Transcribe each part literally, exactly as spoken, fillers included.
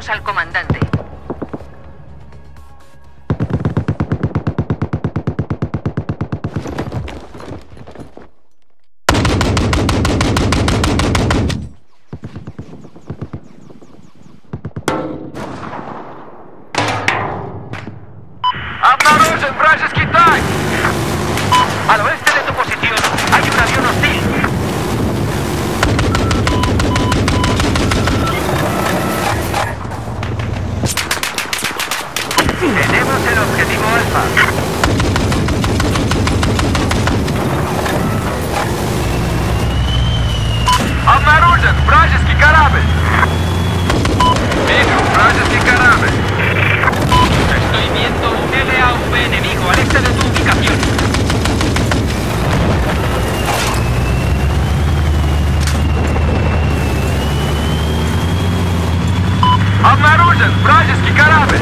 Tenemos al comandante. Обнаружен вражеский танк! Al oeste de tu posición hay un avión hostil. Tenemos el objetivo Alfa. Обнаружен вражеский корабль. Вижу вражеский корабль. Estoy viendo un L A V enemigo al este de tu ubicación. Обнаружен вражеский корабль.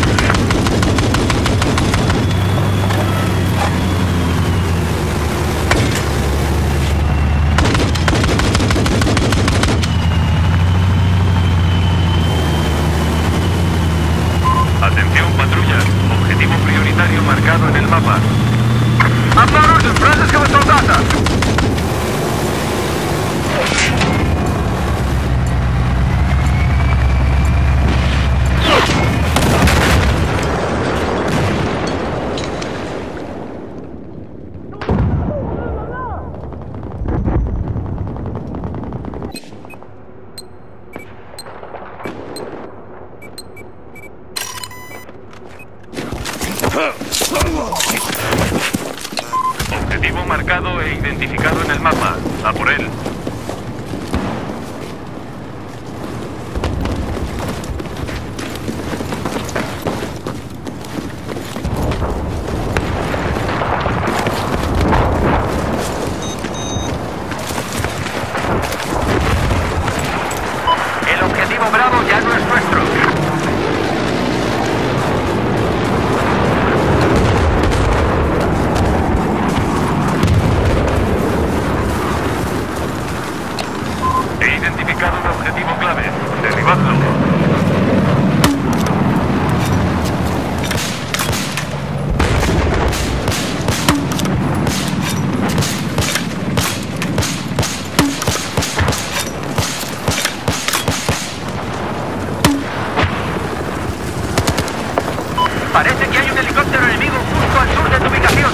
Atención, patrulla. Objetivo prioritario marcado en el mapa. Обнаружен вражеского солдата. Objetivo marcado e identificado en el mapa. A por él. El objetivo Bravo ya no es nuestro. He identificado un objetivo clave. Derribadlo. Parece que hay un helicóptero enemigo justo al sur de tu ubicación.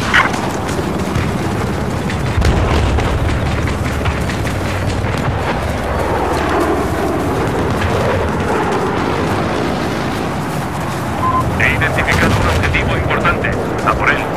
He identificado un objetivo importante. A por él.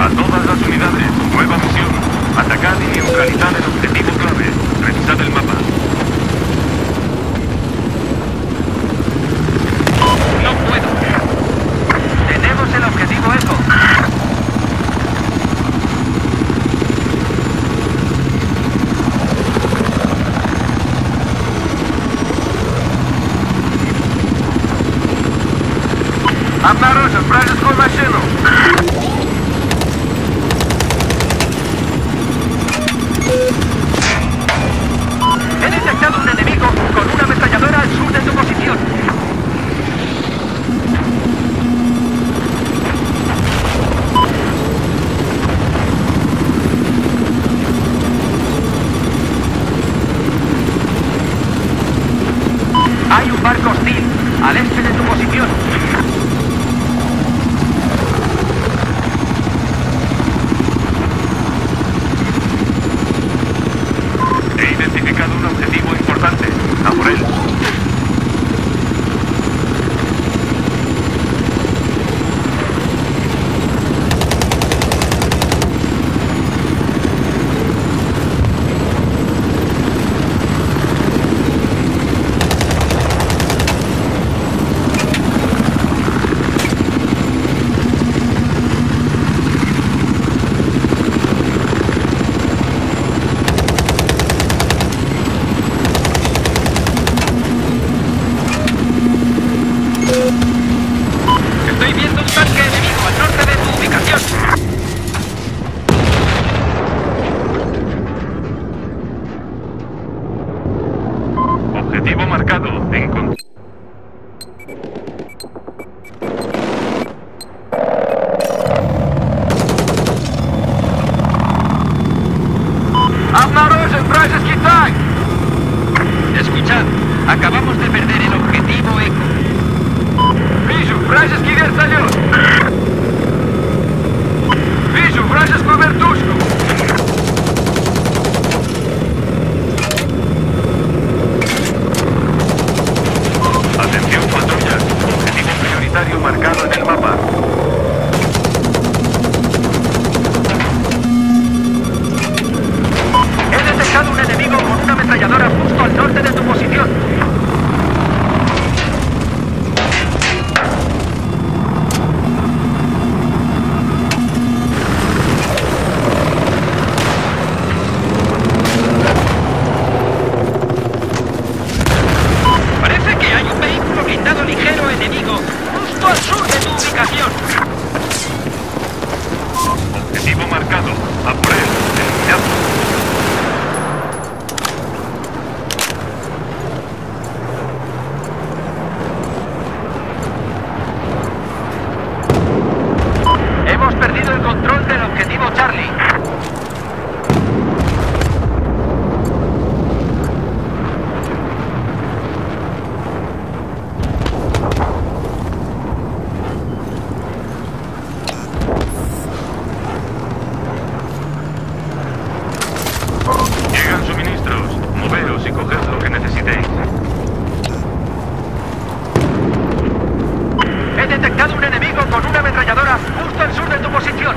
A todas las unidades, nueva misión. Atacad y neutralizad el objetivo clave. Revisad el mapa. No puedo. Tenemos el objetivo Eco. Обнаружен вражескую машину. He detectado un enemigo con una ametralladora al sur de tu posición. Hay un barco hostil al este de tu posición. He identificado un objetivo importante. A por él. Estoy viendo un tanque enemigo al norte de tu ubicación. Objetivo marcado. Encont- Обнаружен вражеский танк. Escuchad, acabamos de perder el objetivo Eco. Вижу вражеский вертолет. Вижу вражескую вертушку. Atención, patrullas. Objetivo prioritario marcado en el mapa. He detectado un enemigo con una ametralladora justo al norte de tu posición. Parece que hay un vehículo blindado ligero enemigo justo al sur de tu ubicación. Objetivo marcado. A por él. Eliminado. Hemos perdido el control del objetivo Charlie. Llegan suministros. Moveos y coged lo que necesitéis. He detectado un enemigo con una ametralladora justo al sur de tu posición.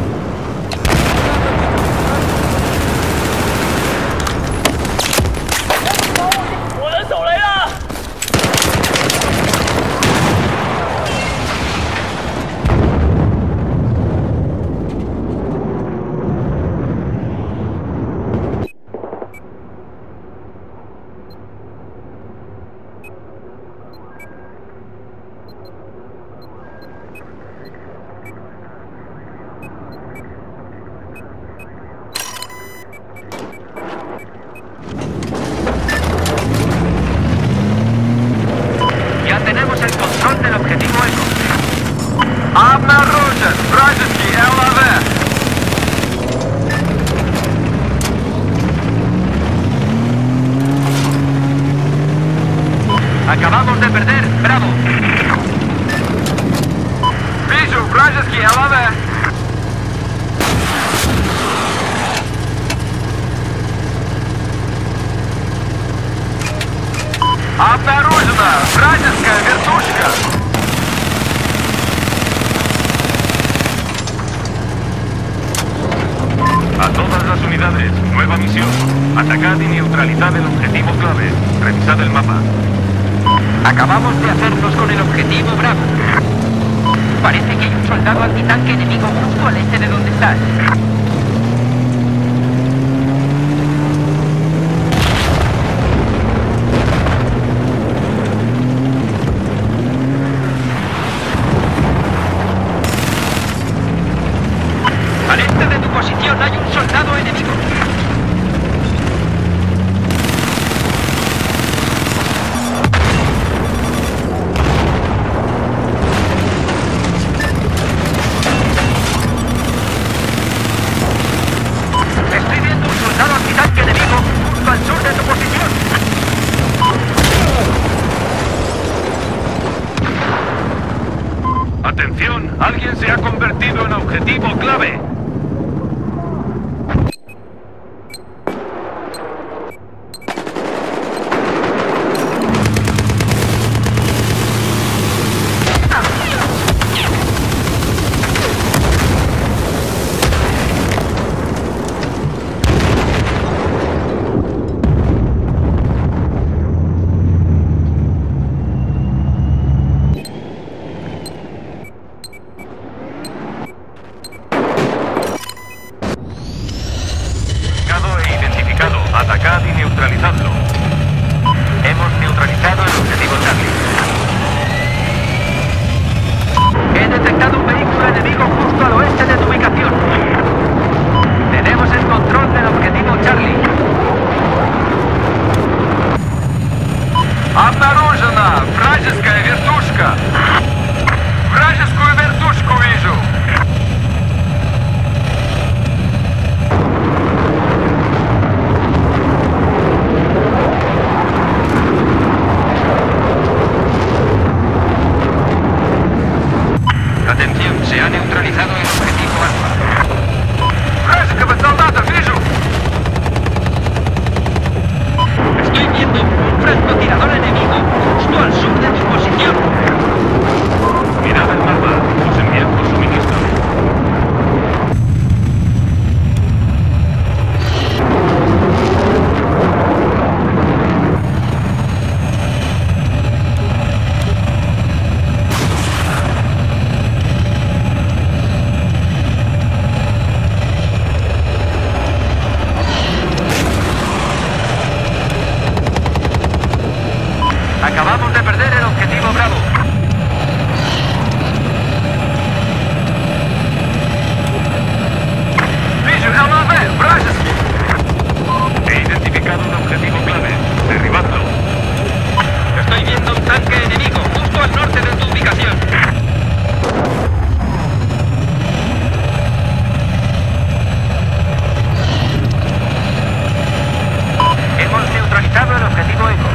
Ya tenemos el control del objetivo Eco. Обнаружен вражеский эл а вэ. Acabamos de perder, Bravo. Вижу вражеский эл а вэ. Обнаружена вражеская вертушка. Unidades, nueva misión. Atacad y neutralizad el objetivo clave. Revisad el mapa. Acabamos de hacernos con el objetivo Bravo. Parece que hay un soldado antitanque enemigo justo al este de donde estás. Al este de tu posición hay un soldado enemigo. Estoy viendo un soldado antitanque enemigo justo al sur de tu posición. Atención, alguien se ha convertido en objetivo clave. Atacad y neutralizadlo. Hemos neutralizado el objetivo Charlie. He detectado un vehículo enemigo justo al oeste de tu ubicación. Tenemos el control del objetivo Charlie. Обнаружена вражеская вертушка. Вражескую вертушку вижу. Atención, se ha neutralizado el objetivo Alfa. Вражеского солдата вижу. Estoy viendo un francotirador enemigo justo al sur de tu posición. Mirad el mapa. Os enviamos suministro. Acabamos de perder el objetivo Bravo. Вижу эл эй вэ, вражеский. He identificado un objetivo clave. Derribadlo. Estoy viendo un tanque enemigo justo al norte de tu ubicación. Hemos neutralizado el objetivo Eco.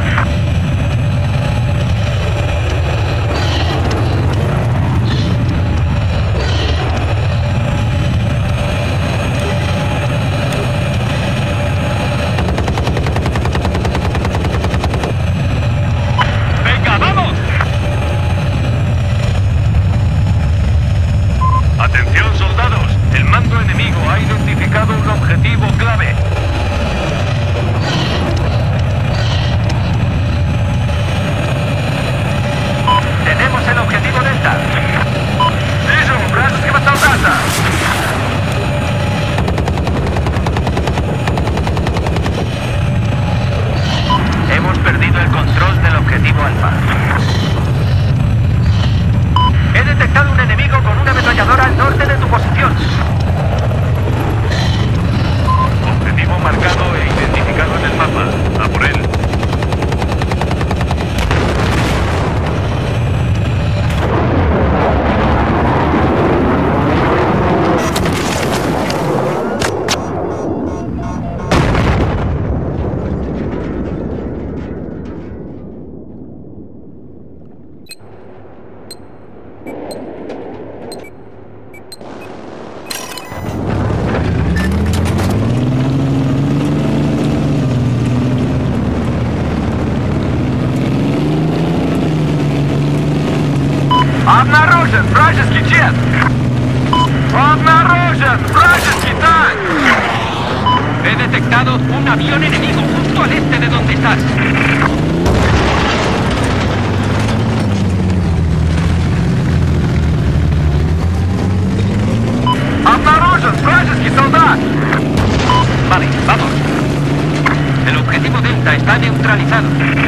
¡Venga, vamos! Atención, soldados. El mando enemigo ha identificado un objetivo clave. Tenemos el objetivo Delta. Вижу вражеского солдата. Hemos perdido el control del objetivo Alfa. He detectado un enemigo con una ametralladora al norte de tu posición. Objetivo marcado e identificado en el mapa. A por él. Обнаружен вражеский джет! Обнаружен вражеский танк! detectado un avión enemigo justo al este de donde estás. Обнаружен вражеский солдат! Vale, vamos. El objetivo Delta está neutralizado.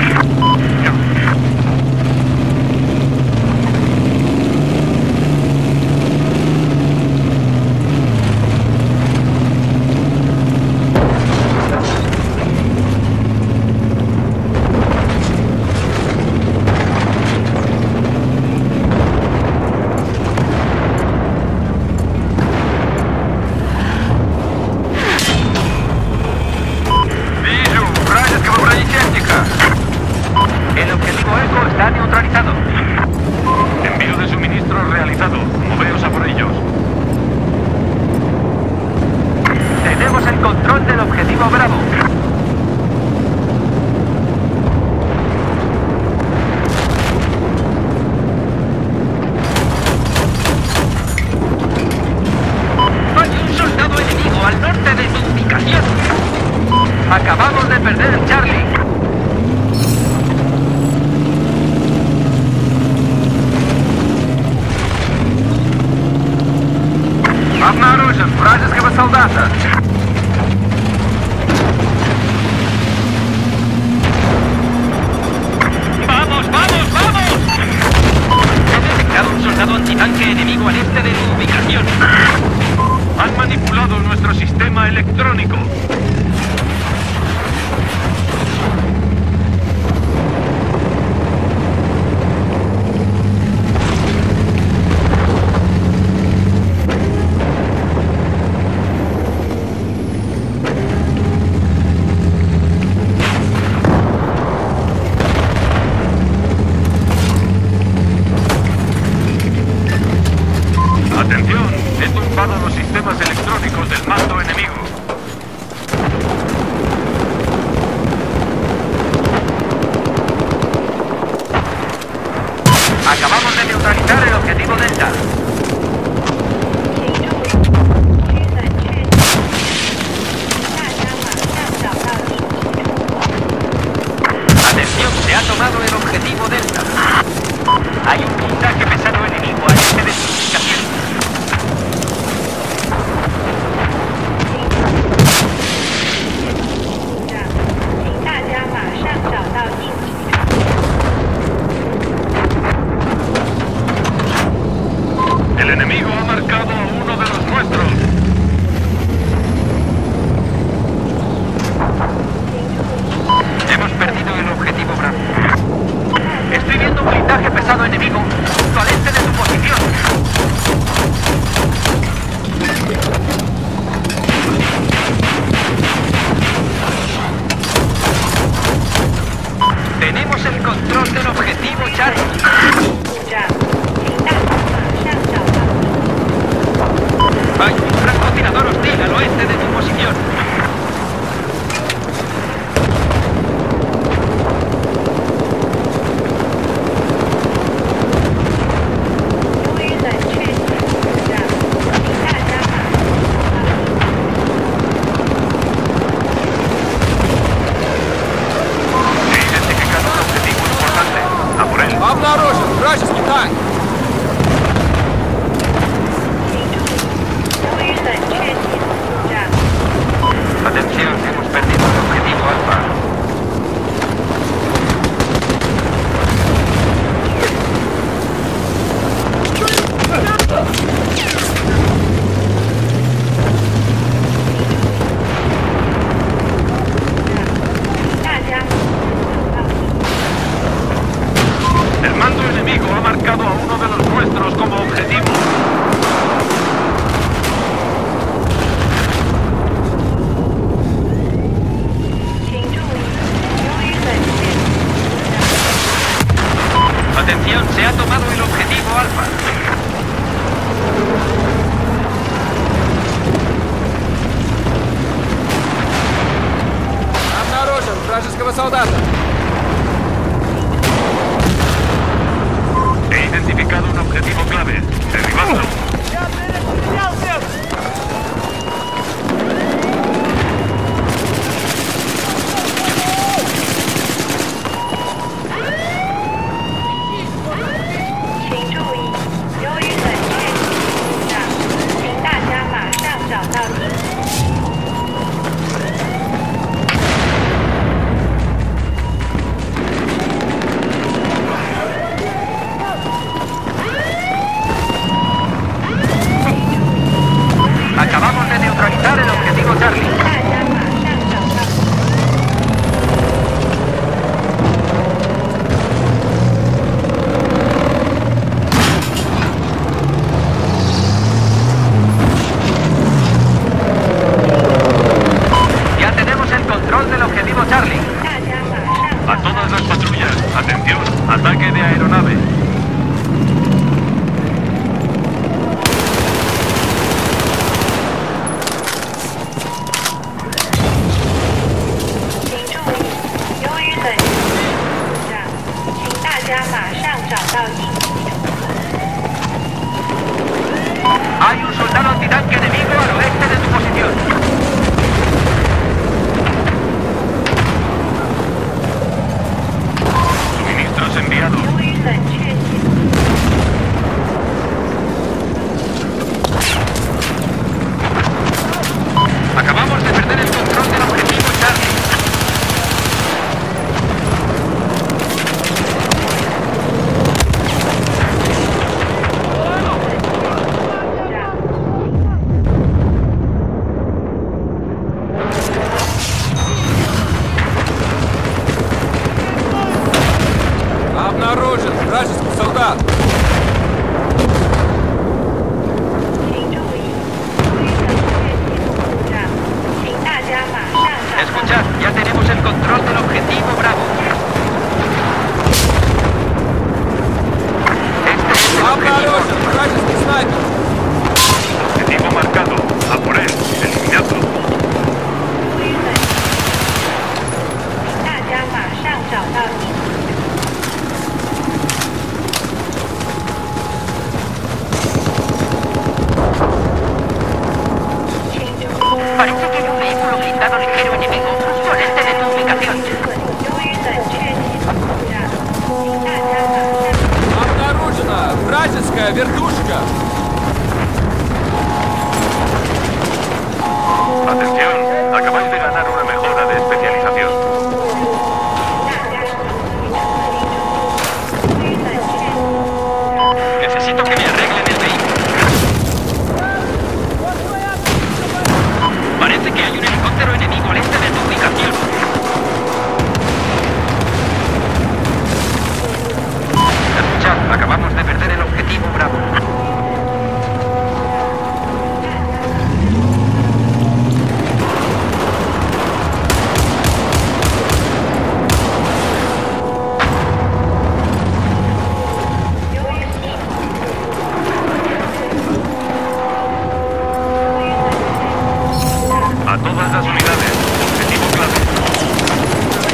El objetivo Eco está neutralizado. Envío de suministros realizado. Moveos a por ellos. Tenemos el control del objetivo Bravo. Hay un soldado enemigo al norte de tu ubicación. Acabamos de perder el Charlie. Обнаружен вражеского солдата! ¡Vamos, vamos, vamos! He detectado un soldado antitanque enemigo al este de tu ubicación. Han manipulado nuestro sistema electrónico. Atención, he tumbado los sistemas electrónicos del mando enemigo. Acabamos de neutralizar el objetivo Delta. Atención, se ha tomado el objetivo Delta. Hay un blindaje pesado enemigo al este de su ubicación. El enemigo ha marcado a uno de los nuestros. Hemos perdido el objetivo Bravo. Estoy viendo un blindaje pesado enemigo justo al este de tu posición. Tenemos el control del objetivo Charlie. Hay un francotirador hostil al oeste de tu posición. He identificado un objetivo importante. A por él. Обнаружен вражеский танк! Atención, hemos perdido el objetivo Alfa. El mando enemigo ha marcado a uno de los nuestros como objetivo. Atención, se ha tomado el objetivo Alfa. Обнаружен вражеского солдата! He identificado un objetivo clave. Derribadlo. Acabamos de neutralizar el objetivo Charlie. 大家马上找到。 Ya tenemos el control del objetivo Charlie. 大家马上 A 找到。 todas las patrullas, atención, ataque de aeronave. 请注意，由于本局故障，请大家马上找到应急处。 Hay un soldado antitanque enemigo al oeste de tu posición. Suministros enviados. 由于冷却系统 Acabamos de perder el control del objetivo Charlie. Обнаружен вражеский солдат. 请注意，由于冷却系统故障，请大家马上找到。 Escuchad, ya tenemos el control del objetivo Bravo. Este es el objetivo. Обнаружен вражеский снайпер. Objetivo marcado. A por él. Eliminado. 由于冷却请大家马上找到应急处。 Parece que hay un vehículo blindado ligero enemigo justo al este de tu ubicación. 由于冷却系统故障，请大家马上。 Обнаружена вражеская вертушка. Atención, acabáis de ganar una mejora de especialización. 大家注意，由于冷却系统故障。 Necesito que me arreglen el vehículo. Parece que hay un helicóptero enemigo al este de tu ubicación. Escuchad, acabamos de perder el objetivo Bravo. A todas las unidades. Objetivo clave.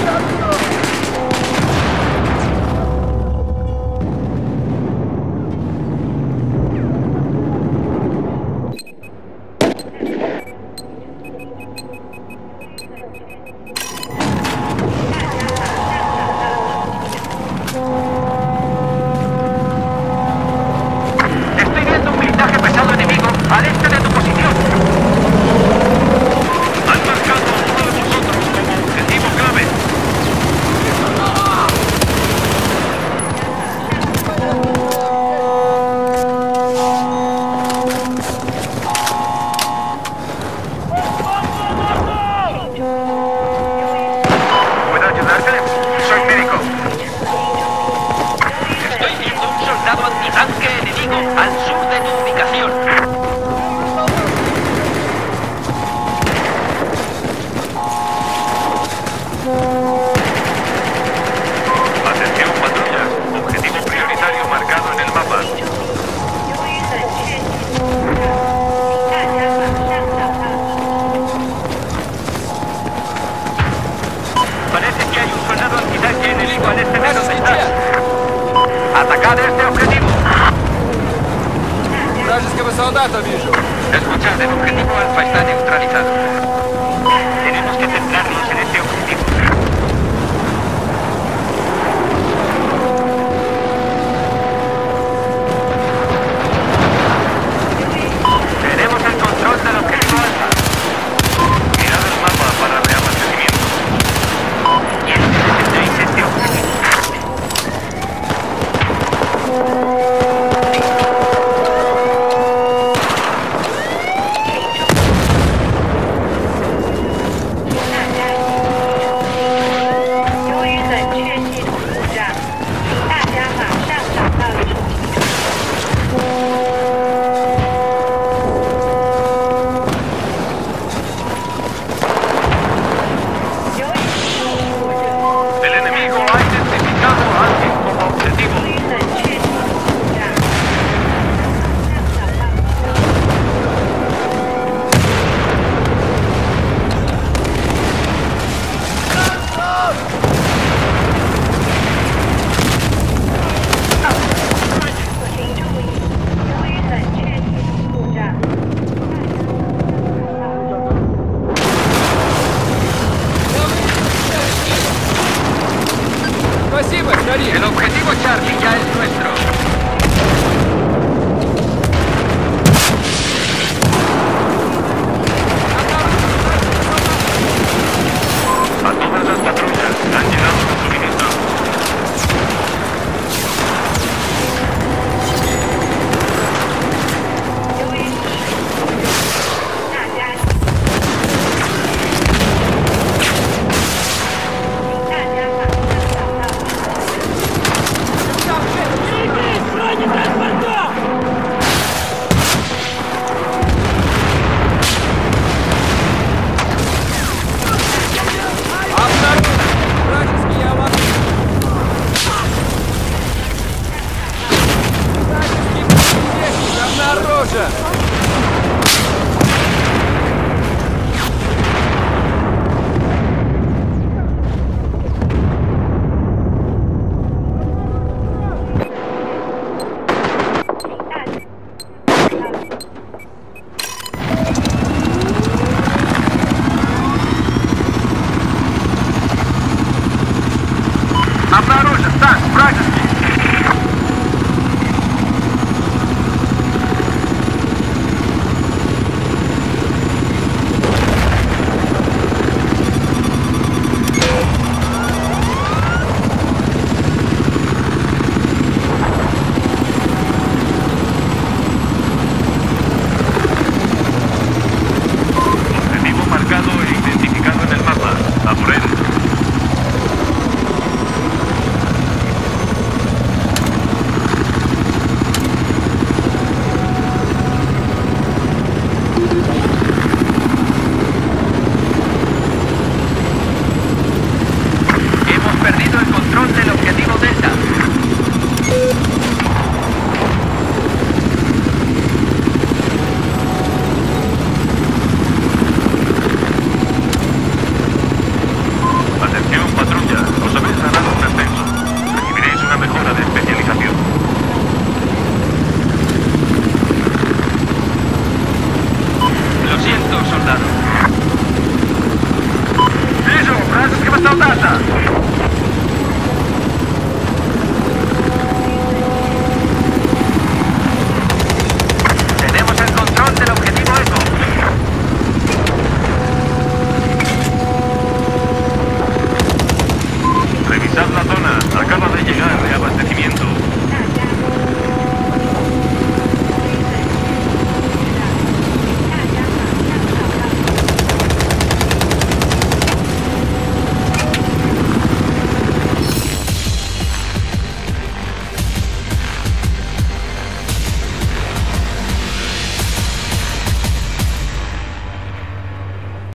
Estoy viendo un blindaje pesado enemigo al este de tu posición. Han marcado a uno de vosotros como objetivo clave. ¿Puedo ayudarte? Soy médico. Estoy viendo un soldado antitanque enemigo al sur de tu ubicación. Atención, patrullas. Objetivo prioritario marcado en el mapa. 由于冷却系统故障，请大家马上找到应急处。 Parece que hay un soldado antitanque enemigo al este de donde estás. Atacad este objetivo. Вражеского солдата вижу. Escuchad, el objetivo Alfa está neutralizado. Tenemos que centrarnos en este objetivo. Tenemos el control del objetivo Alfa. Mirad el mapa para reabastecimiento. Quiero que defendáis este objetivo. 请注 Контакт! Вражеский!